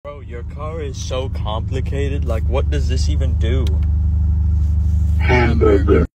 Bro, your car is so complicated. Like, what does this even do? Hamburger.